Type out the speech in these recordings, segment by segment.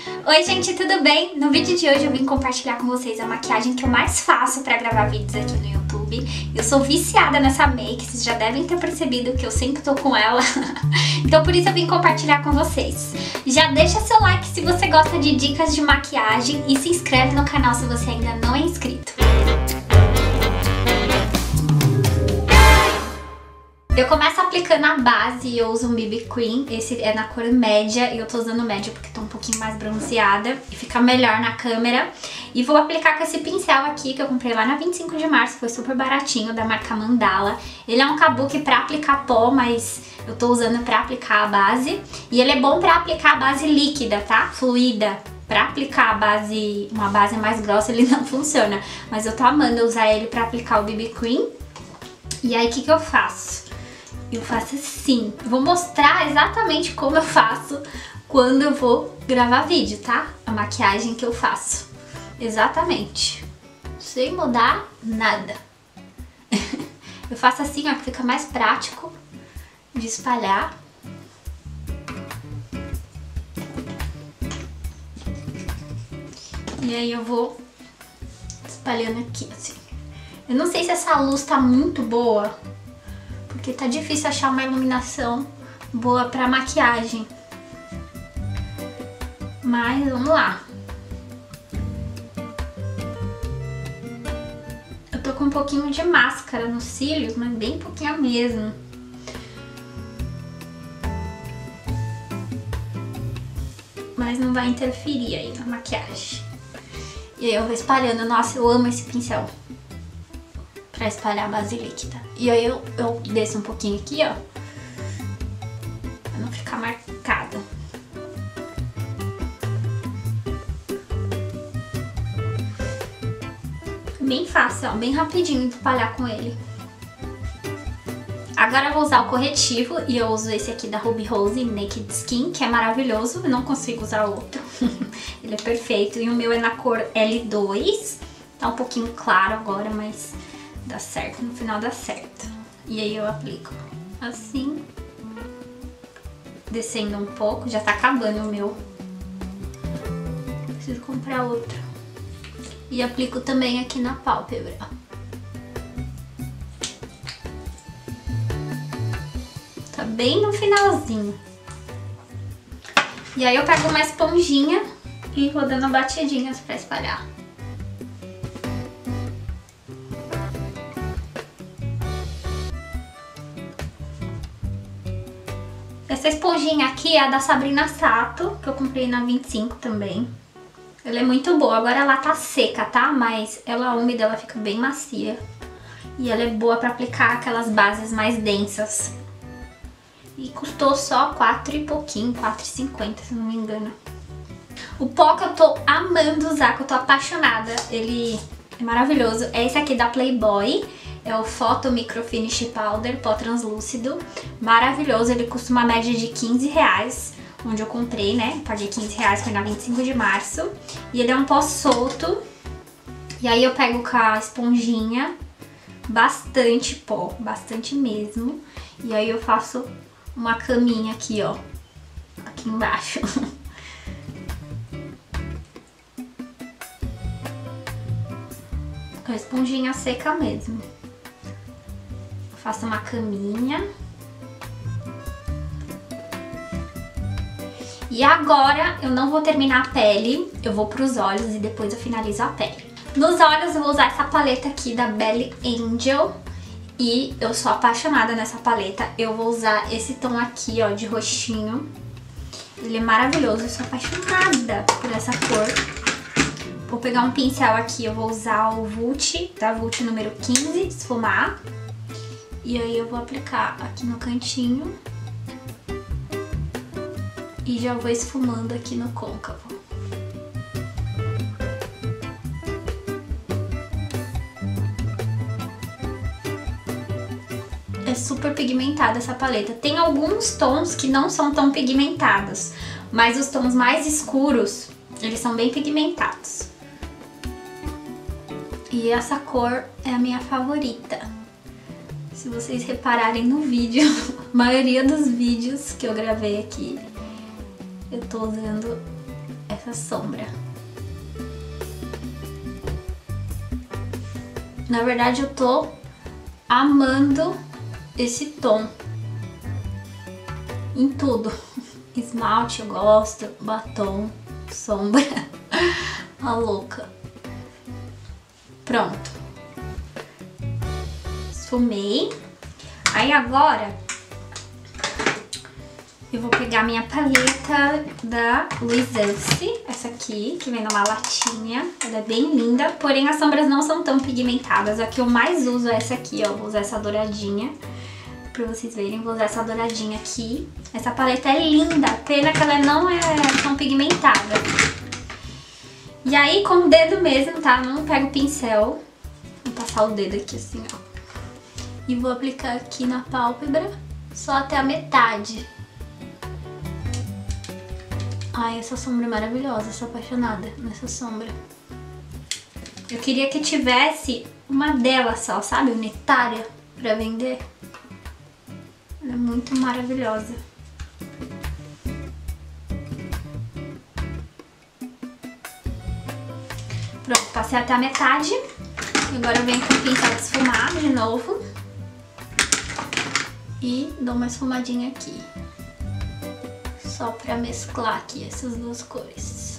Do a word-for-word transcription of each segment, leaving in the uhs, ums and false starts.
Oi gente, tudo bem? No vídeo de hoje eu vim compartilhar com vocês a maquiagem que eu mais faço pra gravar vídeos aqui no YouTube. Eu sou viciada nessa make, vocês já devem ter percebido que eu sempre tô com ela. Então por isso eu vim compartilhar com vocês. Já deixa seu like se você gosta de dicas de maquiagem e se inscreve no canal se você ainda não é inscrito. Eu começo aplicando a base e eu uso um B B Cream, esse é na cor média e eu tô usando média porque tô um pouquinho mais bronzeada e fica melhor na câmera. E vou aplicar com esse pincel aqui que eu comprei lá na vinte e cinco de março, foi super baratinho, da marca Mandala. Ele é um kabuki pra aplicar pó, mas eu tô usando pra aplicar a base. E ele é bom pra aplicar a base líquida, tá? Fluida. Pra aplicar a base, uma base mais grossa ele não funciona, mas eu tô amando usar ele pra aplicar o B B Cream. E aí o que que eu faço? Eu faço assim, vou mostrar exatamente como eu faço quando eu vou gravar vídeo, tá? A maquiagem que eu faço, exatamente, sem mudar nada. Eu faço assim, ó, que fica mais prático de espalhar. E aí eu vou espalhando aqui, assim. Eu não sei se essa luz tá muito boa, porque tá difícil achar uma iluminação boa pra maquiagem. Mas vamos lá. Eu tô com um pouquinho de máscara nos cílios, mas bem pouquinho mesmo. Mas não vai interferir aí na maquiagem. E aí eu vou espalhando. Nossa, eu amo esse pincel pra espalhar a base líquida. E aí eu, eu desço um pouquinho aqui, ó, pra não ficar marcada. Bem fácil, ó, bem rapidinho de espalhar com ele. Agora eu vou usar o corretivo e eu uso esse aqui da Ruby Rose Naked Skin, que é maravilhoso, eu não consigo usar outro. Ele é perfeito e o meu é na cor L dois, tá um pouquinho claro agora, mas dá certo, no final dá certo. E aí eu aplico assim, descendo um pouco, já tá acabando o meu. Preciso comprar outro. E aplico também aqui na pálpebra. Tá bem no finalzinho. E aí eu pego uma esponjinha e vou dando batidinhas pra espalhar. Essa esponjinha aqui é a da Sabrina Sato, que eu comprei na vinte e cinco também. Ela é muito boa, agora ela tá seca, tá? Mas ela úmida, ela fica bem macia. E ela é boa pra aplicar aquelas bases mais densas. E custou só quatro e pouquinho, quatro e cinquenta, se não me engano. O pó que eu tô amando usar, que eu tô apaixonada, ele é maravilhoso, é esse aqui da Playboy. É o Photo Micro Finish Powder, pó translúcido, maravilhoso, ele custa uma média de quinze reais, onde eu comprei, né, paguei quinze reais, foi na vinte e cinco de março, e ele é um pó solto, e aí eu pego com a esponjinha, bastante pó, bastante mesmo, e aí eu faço uma caminha aqui, ó, aqui embaixo. Com a esponjinha seca mesmo. Faço uma caminha. E agora eu não vou terminar a pele, eu vou pros olhos e depois eu finalizo a pele. Nos olhos eu vou usar essa paleta aqui da Belly Angel. E eu sou apaixonada nessa paleta. Eu vou usar esse tom aqui, ó, de roxinho. Ele é maravilhoso, eu sou apaixonada por essa cor. Vou pegar um pincel aqui, eu vou usar o Vult, da Vult número quinze, esfumar. E aí eu vou aplicar aqui no cantinho. E já vou esfumando aqui no côncavo. É super pigmentada essa paleta. Tem alguns tons que não são tão pigmentados, mas os tons mais escuros, eles são bem pigmentados. E essa cor é a minha favorita. Se vocês repararem no vídeo, a maioria dos vídeos que eu gravei aqui, eu tô usando essa a sombra. Na verdade eu tô amando esse tom em tudo. Esmalte eu gosto, batom, sombra, a louca. Pronto. Esfumei. Aí agora eu vou pegar minha paleta da Luisance, essa aqui, que vem numa latinha. Ela é bem linda, porém as sombras não são tão pigmentadas. A que eu mais uso é essa aqui, ó. Vou usar essa douradinha, pra vocês verem. Vou usar essa douradinha aqui. Essa paleta é linda, pena que ela não é tão pigmentada. E aí, com o dedo mesmo, tá? Não pego o pincel. Vou passar o dedo aqui assim, ó. E vou aplicar aqui na pálpebra, só até a metade. Ai, essa sombra é maravilhosa, sou apaixonada nessa sombra. Eu queria que tivesse uma dela só, sabe? Unitária, pra vender. Ela é muito maravilhosa. Pronto, passei até a metade. Agora eu venho com o pincel de esfumar de novo. E dou uma esfumadinha aqui. Só pra mesclar aqui essas duas cores.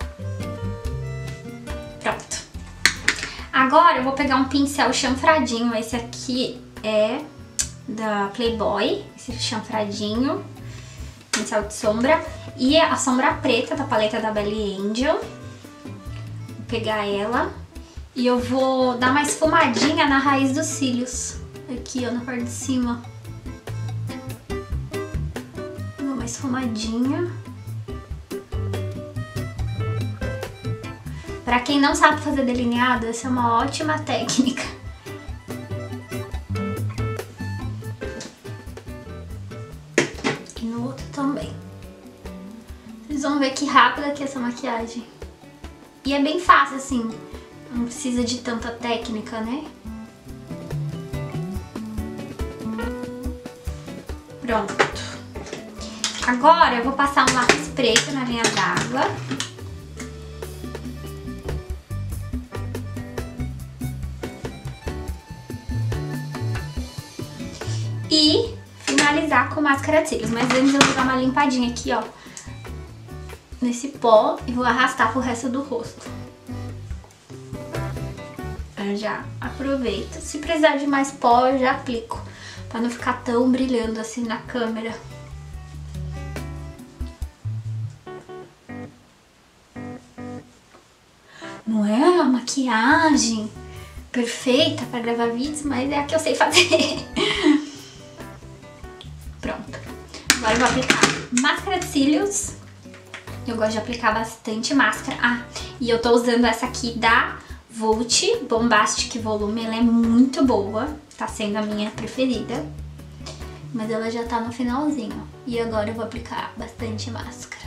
Pronto. Agora eu vou pegar um pincel chanfradinho. Esse aqui é da Playboy. Esse chanfradinho. Pincel de sombra. E a sombra preta da paleta da Belly Angel. Vou pegar ela. E eu vou dar uma esfumadinha na raiz dos cílios. Aqui, ó, na parte de cima. Uma esfumadinha. Pra quem não sabe fazer delineado, essa é uma ótima técnica. E no outro também. Vocês vão ver que rápida que é essa maquiagem. E é bem fácil, assim. Não precisa de tanta técnica, né? Pronto. Agora eu vou passar um lápis preto na linha d'água. E finalizar com máscara de cílios. Mas antes eu vou dar uma limpadinha aqui, ó, nesse pó e vou arrastar pro resto do rosto. Eu já aproveito. Se precisar de mais pó, eu já aplico, pra não ficar tão brilhando assim na câmera. Não é a maquiagem perfeita para gravar vídeos, mas é a que eu sei fazer. Pronto. Agora eu vou aplicar máscara de cílios. Eu gosto de aplicar bastante máscara. Ah, e eu tô usando essa aqui da Vult Bombastic Volume. Ela é muito boa. Tá sendo a minha preferida. Mas ela já tá no finalzinho. E agora eu vou aplicar bastante máscara.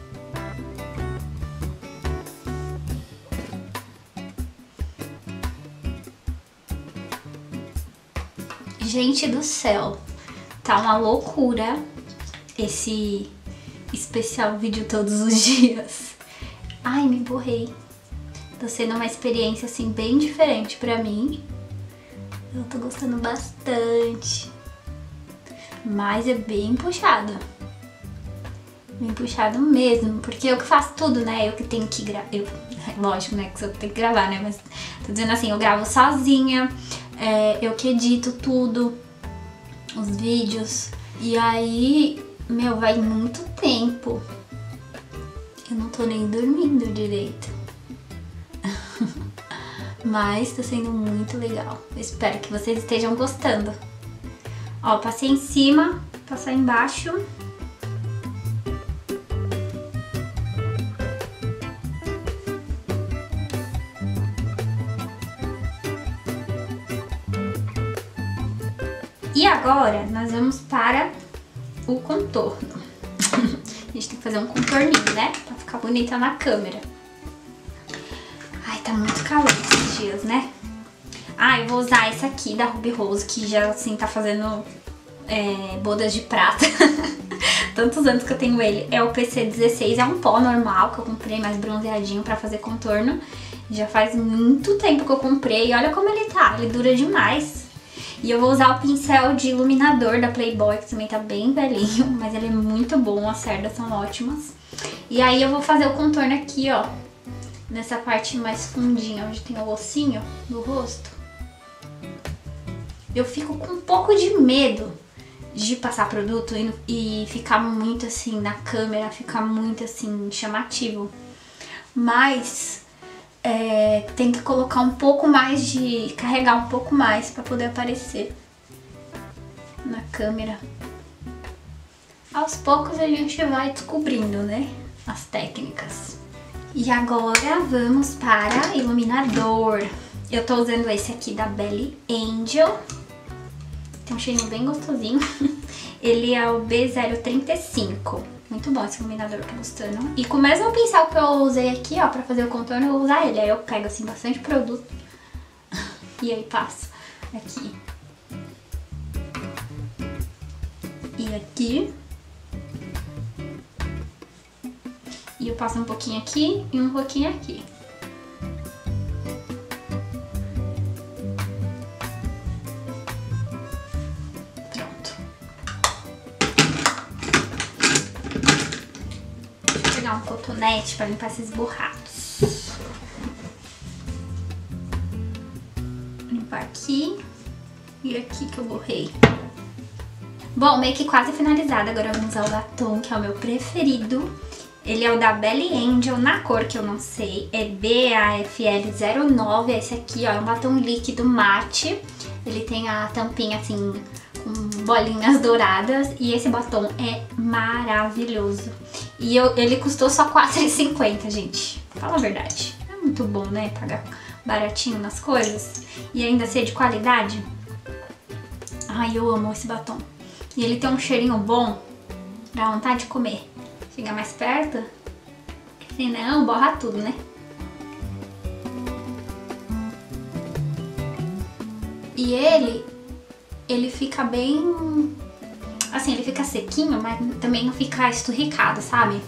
Gente do céu, tá uma loucura esse especial vídeo todos os dias. Ai, me borrei. Tá sendo uma experiência assim bem diferente pra mim. Eu tô gostando bastante. Mas é bem puxado. Bem puxado mesmo, porque eu que faço tudo, né? Eu que tenho que gravar. Lógico, né? Que eu tenho que gravar, né? Mas tô dizendo assim, eu gravo sozinha. É, eu que edito tudo, os vídeos, e aí, meu, vai muito tempo. Eu não tô nem dormindo direito. Mas tá sendo muito legal. Eu espero que vocês estejam gostando. Ó, passei em cima, passar embaixo. E agora nós vamos para o contorno. A gente tem que fazer um contorninho, né? Pra ficar bonita na câmera. Ai, tá muito calor esses dias, né? Ah, eu vou usar essa aqui da Ruby Rose, que já assim tá fazendo é, bodas de prata. tantos anos que eu tenho ele, é o P C dezesseis, é um pó normal que eu comprei mais bronzeadinho pra fazer contorno. Já faz muito tempo que eu comprei e olha como ele tá, ele dura demais. E eu vou usar o pincel de iluminador da Playboy, que também tá bem velhinho, mas ele é muito bom, as cerdas são ótimas. E aí eu vou fazer o contorno aqui, ó, nessa parte mais fundinha, onde tem o ossinho do rosto. Eu fico com um pouco de medo de passar produto e, e ficar muito assim na câmera, ficar muito assim chamativo. Mas é, tem que colocar um pouco mais de... carregar um pouco mais pra poder aparecer na câmera. Aos poucos a gente vai descobrindo, né, as técnicas. E agora vamos para iluminador. Eu tô usando esse aqui da Belly Angel. Tem um cheirinho bem gostosinho. Ele é o B zero trinta e cinco. Muito bom esse iluminador, tô gostando. E com o mesmo pincel que eu usei aqui, ó, pra fazer o contorno, eu vou usar ele. Aí eu pego, assim, bastante produto e aí passo aqui. E aqui. E eu passo um pouquinho aqui e um pouquinho aqui. Pronto. Vou pegar um cotonete para limpar esses borrados. Limpar aqui e aqui que eu borrei. Bom, meio que quase finalizada. Agora vamos usar o batom, que é o meu preferido. Ele é o da Belly Angel, na cor que eu não sei, é B A F L zero nove, esse aqui, ó, é um batom líquido mate. Ele tem a tampinha assim, com bolinhas douradas, e esse batom é maravilhoso. E eu, ele custou só quatro reais e cinquenta, gente, fala a verdade. É muito bom, né, pagar baratinho nas coisas e ainda ser de qualidade. Ai, eu amo esse batom. E ele tem um cheirinho bom, dá vontade de comer. Chega mais perto, senão borra tudo, né? E ele, ele fica bem, assim, ele fica sequinho, mas também não fica esturricado, sabe?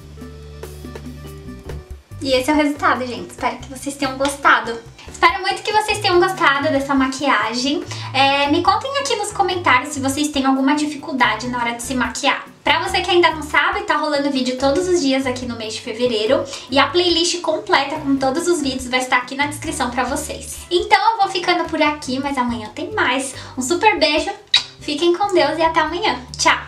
E esse é o resultado, gente. Espero que vocês tenham gostado. Espero muito que vocês tenham gostado dessa maquiagem. É, me contem aqui nos comentários se vocês têm alguma dificuldade na hora de se maquiar. Pra você que ainda não sabe, tá rolando vídeo todos os dias aqui no mês de fevereiro. E a playlist completa com todos os vídeos vai estar aqui na descrição pra vocês. Então eu vou ficando por aqui, mas amanhã tem mais. Um super beijo, fiquem com Deus e até amanhã. Tchau!